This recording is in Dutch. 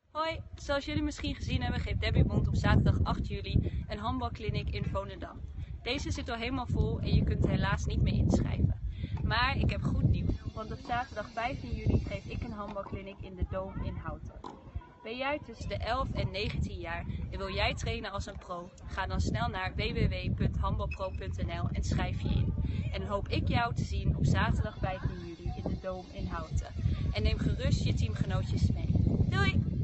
Hoi, zoals jullie misschien gezien hebben geeft Debbie Bond op zaterdag 8 juli een handbalkliniek in Volendam. Deze zit al helemaal vol en je kunt er helaas niet meer inschrijven. Maar ik heb goed nieuws, want op zaterdag 15 juli geef ik een handbalkliniek in de Doom in Houten. Ben jij tussen de 11 en 19 jaar en wil jij trainen als een pro? Ga dan snel naar www.handbalpro.nl en schrijf je in. En dan hoop ik jou te zien op zaterdag 15 juli in de Doom in Houten. En neem gerust je teamgenootjes mee. Doei!